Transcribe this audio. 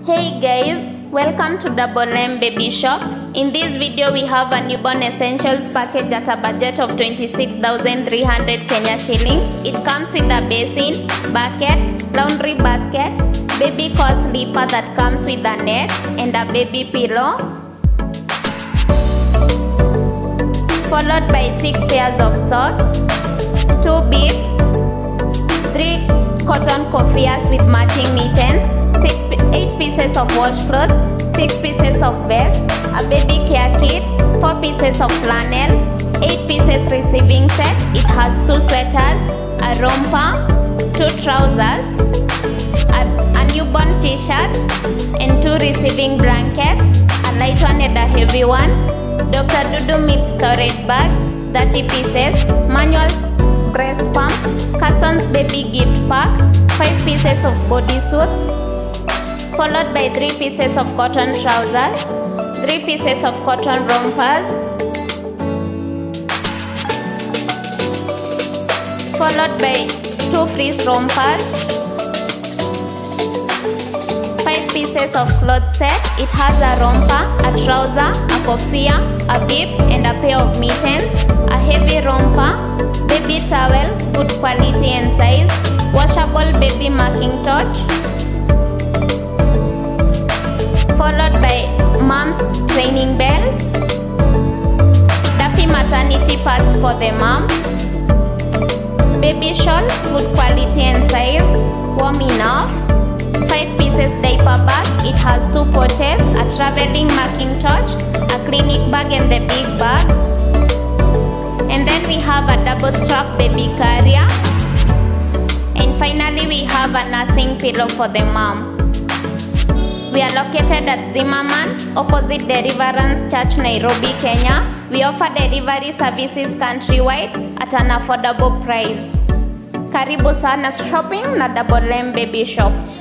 Hey guys, welcome to Double M Baby Shop. In this video we have a newborn essentials package at a budget of 26,300 Kenya shillings. It comes with a basin, bucket, laundry basket, baby core sleeper that comes with a net and a baby pillow, followed by 6 pairs of socks, 2 bibs, 3 cotton kofias with matching mittens, 8 pieces of washcloths, 6 pieces of vest, a baby care kit, 4 pieces of flannels, 8 pieces receiving set. It has 2 sweaters, a romper, 2 trousers, a newborn t-shirt, and 2 receiving blankets, a light one and a heavy one, Dr. Dudu milk storage bags, 30 pieces, manual breast pump, Carson's baby gift pack, 5 pieces of bodysuits, followed by 3 pieces of cotton trousers, 3 pieces of cotton rompers, followed by 2 fleece rompers, 5 pieces of cloth set. It has a romper, a trouser, a kofia, a bib, and a pair of mittens, a heavy romper, baby towel, good quality and size, washable baby marking torch, followed by mom's training belt, Duffy maternity pads for the mom, baby shawl, good quality and size, warm enough, 5 pieces diaper bag. It has 2 pouches, a traveling marking torch, a clinic bag and the big bag, and then we have a double strap baby carrier, and finally we have a nursing pillow for the mom. We are located at Zimmerman, opposite Deliverance Church, Nairobi, Kenya. We offer delivery services countrywide at an affordable price. Karibu sana shopping na Double M Baby Shop.